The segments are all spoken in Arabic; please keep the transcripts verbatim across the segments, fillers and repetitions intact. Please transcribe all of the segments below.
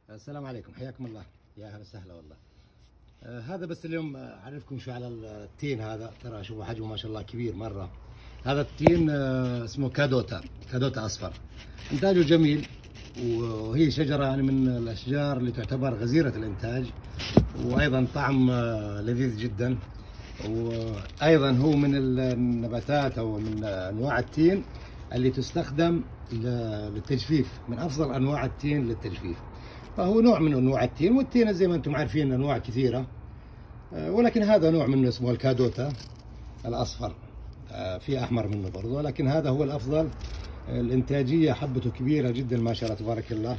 السلام عليكم، حياكم الله. يا اهلا وسهلا والله. آه هذا بس اليوم اعرفكم شو على التين هذا. ترى شوفوا حجمه ما شاء الله كبير مره. هذا التين آه اسمه كادوتا، كادوتا اصفر. انتاجه جميل، وهي شجره يعني من الاشجار اللي تعتبر غزيره الانتاج، وايضا طعم آه لذيذ جدا. وايضا هو من النباتات او من انواع التين اللي تستخدم للتجفيف، من افضل انواع التين للتجفيف. فهو نوع من انواع التين، والتين زي ما انتم عارفين انواع كثيره، ولكن هذا نوع منه اسمه الكادوتا الاصفر. في احمر منه برضه، ولكن هذا هو الافضل. الانتاجيه حبته كبيره جدا ما شاء الله تبارك الله.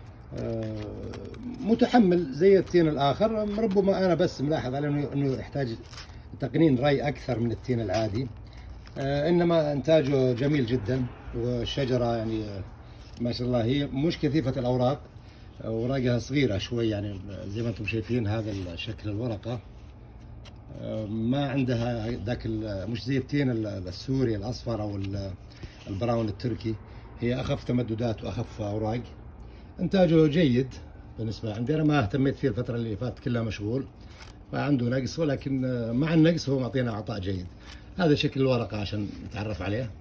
متحمل زي التين الاخر، ربما انا بس ملاحظ عليه انه يحتاج تقنين ري اكثر من التين العادي، انما انتاجه جميل جدا. والشجره يعني ما شاء الله هي مش كثيفه الاوراق، اوراقها صغيره شوي، يعني زي ما انتم شايفين هذا شكل الورقه. ما عندها ذاك مش زي التين السوري الاصفر او البراون التركي، هي اخف تمددات واخف اوراق. انتاجه جيد بالنسبه عندي، انا ما اهتميت فيه الفتره اللي فاتت كلها مشغول، فعنده نقص، ولكن مع النقص هو معطينا عطاء جيد. هذا شكل الورقه عشان نتعرف عليه.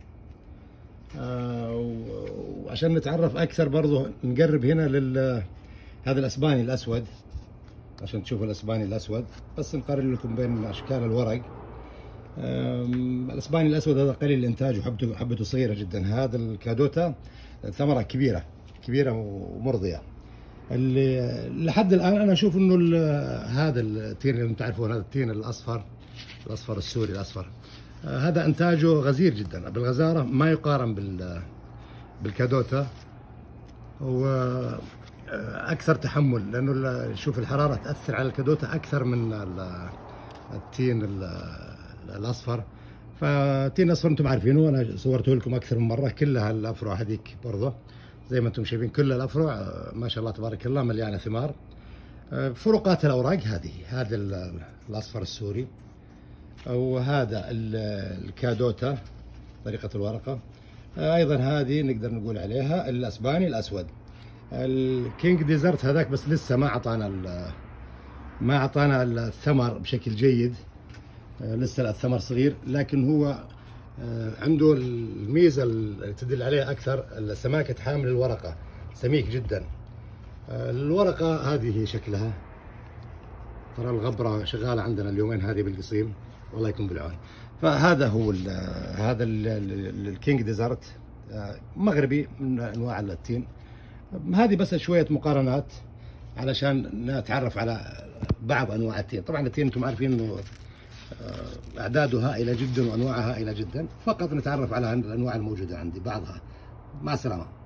آه وعشان نتعرف اكثر برضه نقرب هنا لل هذا الاسباني الاسود، عشان تشوفوا الاسباني الاسود. بس نقارن لكم بين اشكال الورق. الاسباني الاسود هذا قليل الانتاج وحبته حبته صغيره جدا. هذا الكادوتا ثمره كبيره كبيره ومرضيه. اللي لحد الان انا اشوف انه هذا التين اللي انتم تعرفون، هذا التين الاصفر الاصفر السوري الاصفر، هذا انتاجه غزير جدا بالغزاره، ما يقارن بال بالكادوتا. واكثر تحمل، لانه شوف الحراره تاثر على الكادوتا اكثر من التين الاصفر. فالتين الاصفر انتم عارفينه، انا صورته لكم اكثر من مره، كلها الافرع هذيك برضه زي ما انتم شايفين، كل الافرع ما شاء الله تبارك الله مليانه ثمار. فروقات الاوراق هذه، هذا الاصفر السوري، وهذا الكادوتا طريقة الورقة. أيضا هذه نقدر نقول عليها الأسباني الأسود. الكينج ديزرت هذاك بس لسه ما أعطانا ما أعطانا الثمر بشكل جيد، لسه الثمر صغير، لكن هو عنده الميزة اللي تدل عليها أكثر سماكة حامل الورقة، سميك جدا. الورقة هذه شكلها، ترى الغبرة شغالة عندنا اليومين هذه بالقصيم، والله يكون بالعون. فهذا هو ال هذا الكينج ديزرت، مغربي من انواع التين. هذه بس شويه مقارنات علشان نتعرف على بعض انواع التين. طبعا التين انتم عارفين انه اعداده هائله جدا وانواعها هائله جدا، فقط نتعرف على الانواع الموجوده عندي بعضها. مع السلامه.